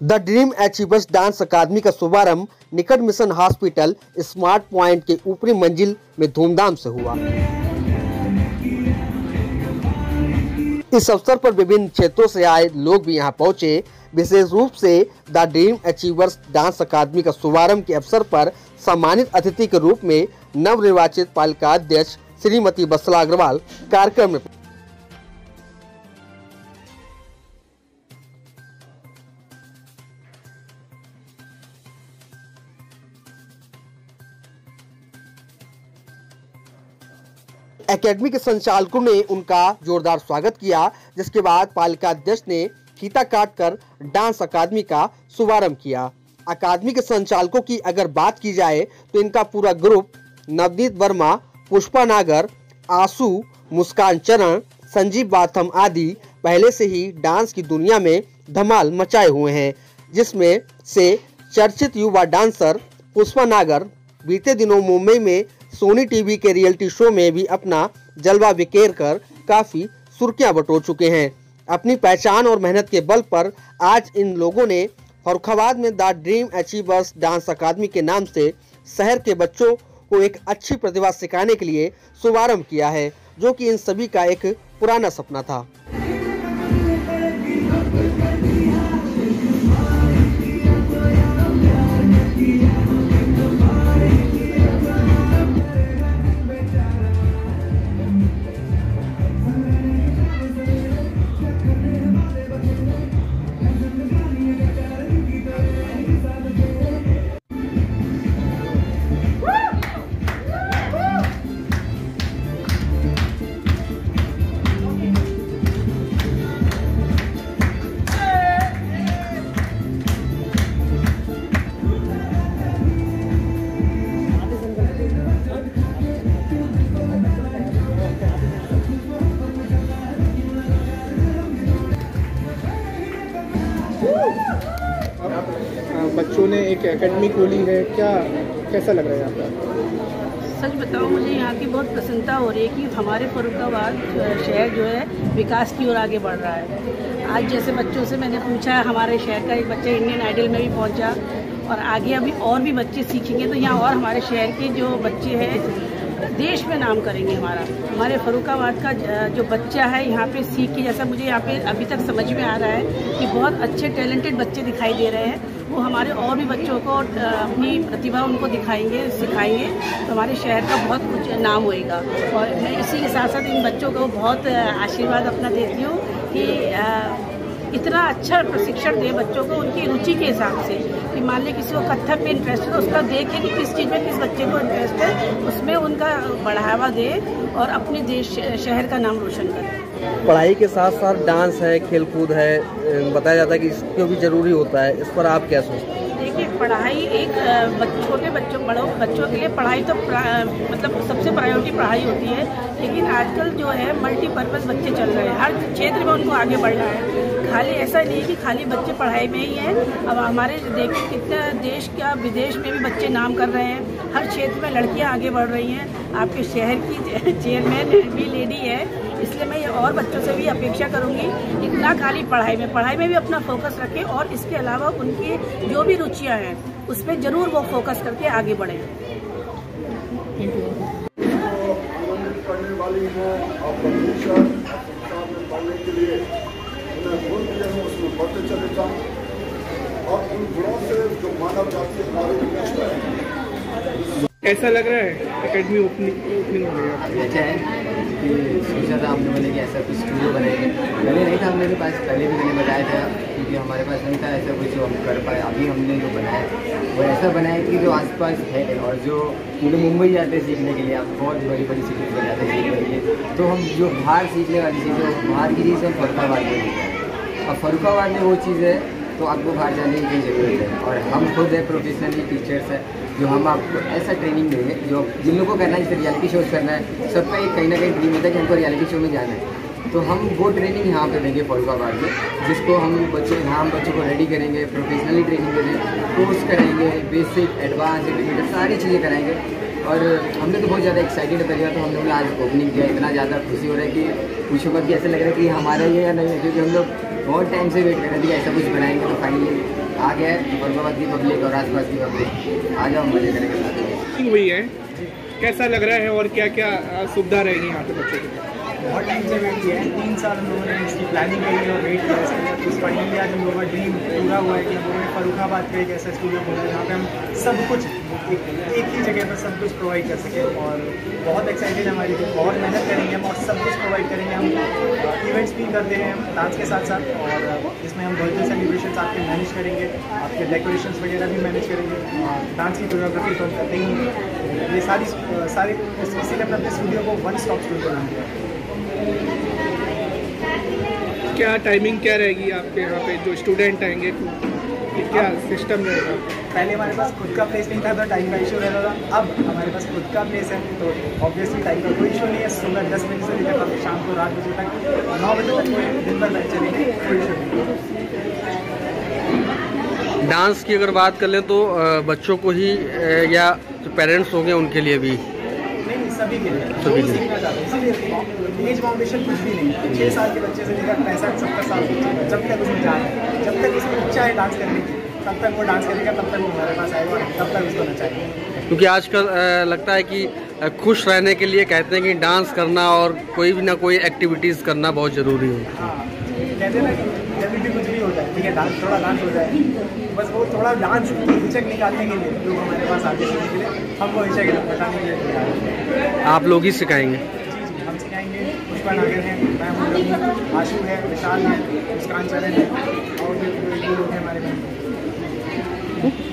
The dream achievers dance academy का शुभारंभ निकट मिशन हॉस्पिटल स्मार्ट पॉइंट के ऊपरी मंजिल में धूमधाम से हुआ। इस अवसर पर विभिन्न क्षेत्रों से आए लोग भी यहां पहुंचे। विशेष रूप से the dream achievers dance academy का शुभारंभ के अवसर पर सम्मानित अतिथि के रूप में नवनिर्वाचित पालिका अध्यक्ष श्रीमती बसला अग्रवाल कार्यक्रम में एकेडमी के संचालकों ने उनका जोरदार स्वागत किया, जिसके बाद पालिका अध्यक्ष ने फीता काटकर डांस अकादमी का शुभारंभ किया। अकादमी के संचालकों की अगर बात की जाए तो इनका पूरा ग्रुप नवनीत वर्मा, पुष्पा नागर, आशु, मुस्कान चरण, संजीव बाथम आदि पहले से ही डांस की दुनिया में धमाल मचाए हुए हैं, जिसमें से चर्चित युवा डांसर पुष्पा नागर बीते दिनों मुंबई में सोनी टीवी के रियलिटी शो में भी अपना जलवा बिखेर कर काफी सुर्खियां बटोर चुके हैं। अपनी पहचान और मेहनत के बल पर आज इन लोगों ने फर्रुखाबाद में the dream achievers dance academy के नाम से शहर के बच्चों को एक अच्छी प्रतिभा सिखाने के लिए शुभारंभ किया है, जो कि इन सभी का एक पुराना सपना था। बच्चों ने एक एकेडमी खोली है, कैसा लग रहा है आपका? सच बताओ, मुझे यहाँ की बहुत प्रसन्नता हो रही है कि हमारे फर्रुखाबाद शहर जो है विकास की ओर आगे बढ़ रहा है। आज जैसे बच्चों से मैंने पूछा, हमारे शहर का एक बच्चा इंडियन आइडल में भी पहुँचा और आगे अभी और भी बच्चे सीखेंगे तो यहाँ और हमारे शहर के जो बच्चे हैं देश में नाम करेंगे। हमारे फर्रुखाबाद का जो बच्चा है यहाँ पे सीख के, जैसा मुझे यहाँ पे अभी तक समझ में आ रहा है कि बहुत अच्छे टैलेंटेड बच्चे दिखाई दे रहे हैं। वो हमारे और भी बच्चों को अपनी प्रतिभा उनको दिखाएंगे, सिखाएंगे तो हमारे शहर का बहुत कुछ नाम होएगा। और मैं इसी के साथ साथ इन बच्चों को बहुत आशीर्वाद अपना देती हूँ कि इतना अच्छा प्रशिक्षण दे बच्चों को उनकी रुचि के हिसाब से। कि मान लें किसी को कथक में इंटरेस्ट है तो उसका देखें कि किस चीज़ में किस बच्चे को इंटरेस्ट है, उसमें उनका बढ़ावा दे और अपने देश शहर का नाम रोशन करे। पढ़ाई के साथ साथ डांस है, खेलकूद है, बताया जाता है कि इसको भी जरूरी होता है, इस पर आप क्या सोचते हैं? देखिए, पढ़ाई एक छोटे बच्चों बड़ों बच्चों के लिए पढ़ाई तो मतलब सबसे प्रायोरिटी पढ़ाई होती है, लेकिन आजकल जो है मल्टीपर्पज़ बच्चे चल रहे हैं, हर क्षेत्र में उनको आगे बढ़ना है। खाली ऐसा नहीं कि खाली बच्चे पढ़ाई में ही हैं। अब हमारे देखिए कितना देश का विदेश में भी बच्चे नाम कर रहे हैं, हर क्षेत्र में लड़कियां आगे बढ़ रही हैं। आपके शहर की चेयरमैन भी लेडी है, इसलिए मैं ये और बच्चों से भी अपेक्षा करूंगी इतना खाली पढ़ाई में भी अपना फोकस रखें और इसके अलावा उनकी जो भी रुचियां हैं उस पर जरूर वो फोकस करके आगे बढ़ें। उसमें बढ़ते चले जाऊँ और उन गुणों से जो मानव जाति कैसा लग रहा है एकेडमी ओपनिंग हो गया? अच्छा है कि सोचा था हमने बोले कि ऐसा कुछ स्टूडियो बनेंगे, पहले नहीं था मेरे पास, पहले भी मैंने बताया था क्योंकि हमारे पास नहीं था ऐसा कुछ जो हम कर पाए। अभी हमने जो बनाया वो ऐसा बनाया कि जो आसपास है और जो मुंबई जाते हैं सीखने के लिए, आप बहुत बड़ी बड़ी सिटीज में जाते हैं सीखने के लिए, तो हम जो बाहर सीखने वाली चीज़ें, बाहर की चीज़ हम फर्रुखाबाद में सीखते हैं। और फर्रुखाबाद में वो चीज़ है तो आपको बाहर जाने की ज़रूरत है। और हम खुद है प्रोफेशनली टीचर्स हैं जो हम आपको ऐसा ट्रेनिंग देंगे जो जिन लोगों को करना है, जैसे रियलिटी शोज करना है, सबका एक कहीं ना कहीं ड्रीम होता है कि हमको रियलिटी शो में जाना है, तो हम वो ट्रेनिंग यहाँ पे देंगे फर्रुखाबाद में, जिसको हम बच्चों को रेडी करेंगे, प्रोफेशनली ट्रेनिंग देंगे, कोर्स कराएंगे, बेसिक, एडवांस, इंटरमीडिएट सारी चीज़ें कराएंगे। और हमने तो बहुत ज़्यादा एक्साइटेड करिए, तो हम लोग ने आज ओपनिंग किया, इतना ज़्यादा खुशी हो रहा है कि पूछो मत कि ऐसा लग रहा है कि हमारा ये या नहीं है, क्योंकि हम लोग बहुत टाइम से वेट कर रहे थे कि ऐसा कुछ बनाएंगे तो फाइनली आ गया है फरुखाबाद की पब्लिक और आसपास की पब्लिक, आ जाओ मजे करेंगे साथ में। हुई है, कैसा लग रहा है और क्या क्या सुविधा रहेगी यहाँ पे बच्चों के? बहुत टाइम से वेट किया है, 3 साल हम लोगों ने इसकी प्लानिंग करी और वेट किया इसके लिए। तो फाइनली आज हम लोगों का ड्रीम पूरा हुआ है कि हम लोगों ने फरुखाबाद का एक ऐसा स्टूडियो खोला है जहाँ पे हम सब कुछ एक ही जगह पर सब कुछ प्रोवाइड कर सकें। और बहुत एक्साइटेड है हमारी टीम, बहुत मेहनत करेंगे हम और सब कुछ प्रोवाइड करेंगे। हम इवेंट्स भी करते हैं डांस के साथ साथ, और इसमें हम बर्थडे सेलिब्रेशन आपके मैनेज करेंगे, आपके डेकोरेशंस वगैरह भी मैनेज करेंगे, डांस की कोरियोग्राफी तो हम करते ही हैं। ये सारी इसीलिए हमने अपने स्टूडियो को वन स्टॉप स्टूडियो नाम दिया। क्या टाइमिंग क्या रहेगी आपके यहाँ पे जो स्टूडेंट आएंगे, क्या सिस्टम रहेगा? पहले हमारे पास खुद का प्लेस नहीं था तो टाइम का इशू रहता था, अब हमारे पास खुद का प्लेस है तो ऑब्वियसली टाइम का कोई इशू नहीं है। सुबह 10 बजे से लेकर शाम को 8 बजे तक, 9 बजे तक कोई दिन भर बैठ चलेंगे, कोई इशू नहीं। डांस की अगर बात कर लें तो बच्चों को ही या जो पेरेंट्स होंगे उनके लिए भी? नहीं, सभी के लिए, सभी जो के लिए। सीखना चाहते हैं। इसीलिए एज बाउंडेशन कुछ भी नहीं है। 6 साल के बच्चे से लेकर 65-70 साल के बच्चे, जब तक उसमें जाए, जब तक उसमें इच्छा है डांस करने की, तब तक वो डांस करेगा, तब तक वो हमारे पास आएगा और तब तक उसको नचाएगा। क्योंकि आजकल लगता है कि खुश रहने के लिए कहते हैं कि डांस करना और कोई भी ना कोई एक्टिविटीज़ करना बहुत ज़रूरी है। हाँ, कहते हैं ना कि जब भी कुछ भी होता है, ठीक है, थोड़ा डांस हो जाए, बस वो थोड़ा डांस की हिचक निकालने के लिए लोग हमारे पास आते हैं, के लिए हमको हिचक बताने के लिए आप लोग ही सिखाएंगे? जी, हम सिखाएंगे। पुष्पा नागर है, मैं हूँ, आशु है, विशाल है, मुस्कान चरण है और ये लोग हैं हमारे में।